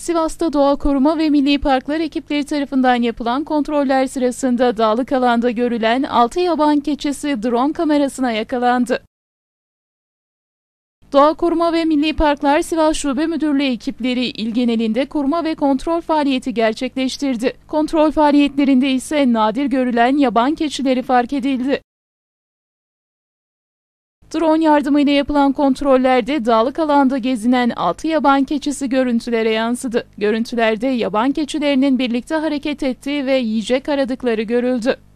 Sivas'ta Doğa Koruma ve Milli Parklar ekipleri tarafından yapılan kontroller sırasında dağlık alanda görülen 6 yaban keçisi drone kamerasına yakalandı. Doğa Koruma ve Milli Parklar Sivas Şube Müdürlüğü ekipleri il genelinde koruma ve kontrol faaliyeti gerçekleştirdi. Kontrol faaliyetlerinde ise nadir görülen yaban keçileri fark edildi. Drone yardımıyla yapılan kontrollerde dağlık alanda gezinen 6 yaban keçisi görüntülere yansıdı. Görüntülerde yaban keçilerinin birlikte hareket ettiği ve yiyecek aradıkları görüldü.